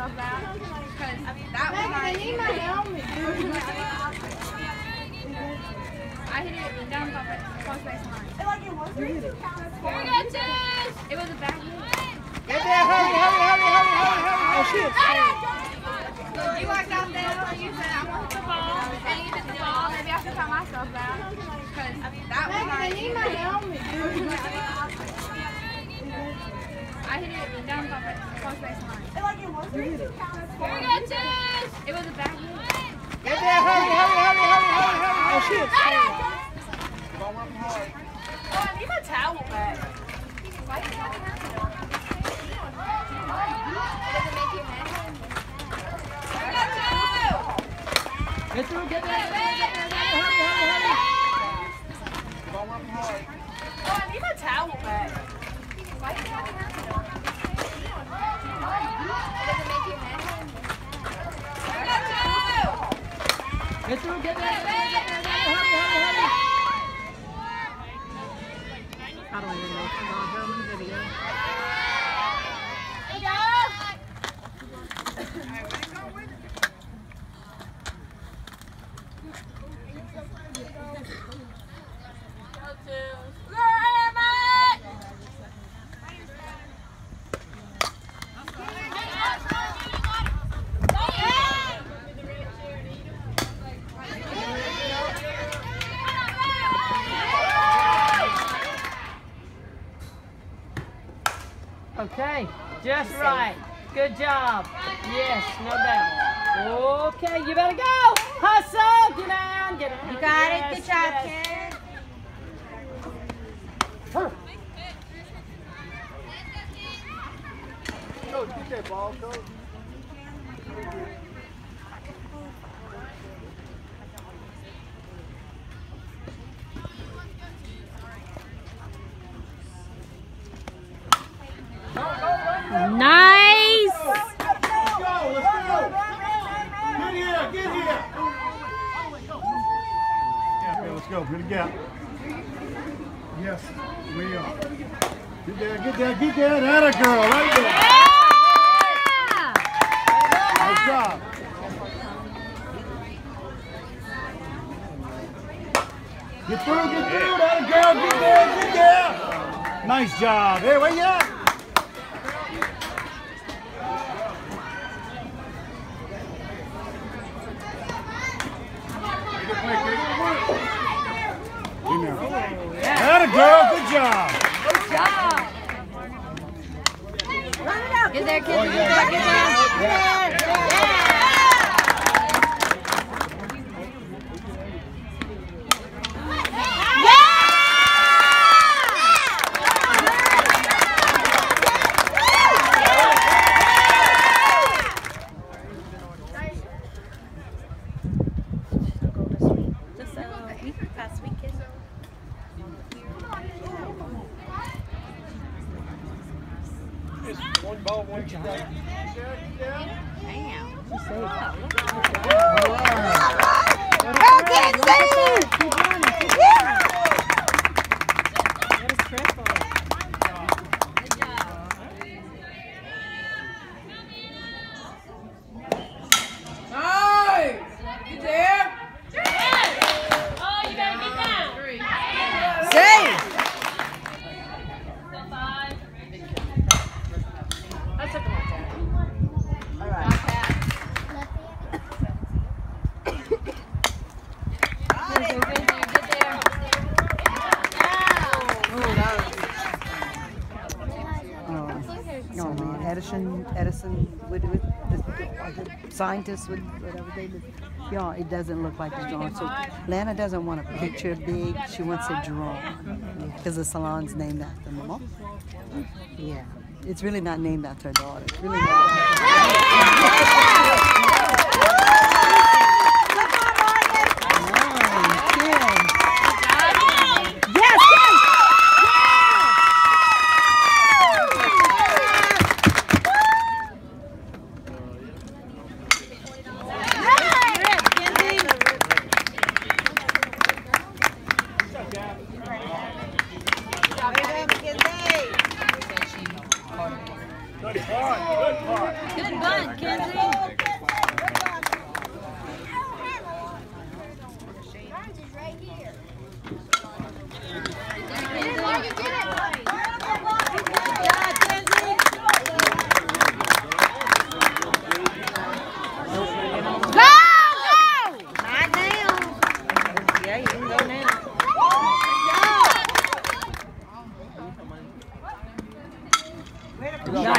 myself out because that was I need my helmet. I hit it down the close baseline. Here we go, Chase! It was a back hit. Get there, hurry. Oh, shit. You walked out there, you said I want the ball, and you hit the ball. Maybe I should count myself out because that was I need my helmet. I hit it down the close baseline. Here we go, Chase! It was a back hit. Get there, hurry. Oh, shit. Oh, I need my towel back. Why do you have to does it make you mad? Get through, get there. Hurry. Oh, I need my towel back. Why do you have to does it make you mad? Get through, get there. Hurry. I don't even know if I'm on film video. Okay, just right. Good job. Yes, no doubt. Okay, you better go. Hustle. Get down. You got it. Good job, kid. Coach, get that ball, coach. Nice. Get here. Okay, let's go. Good gap. Yes, we are. Get there. That a girl right there. Nice job. Get through. That a girl. Get there. Nice job. Hey, where you at? That a girl, good job. Run it out. Get there, kid. Get there. One ball, one shot. Go, Kenzie! Edison with the scientists with whatever they do. Yeah, it doesn't look like it's drawn. So Lana doesn't want a picture big. She wants it drawn because the salon's named after Mama. Yeah, it's really not named after her daughter. It's really named after Good bunt, Kenzie. Good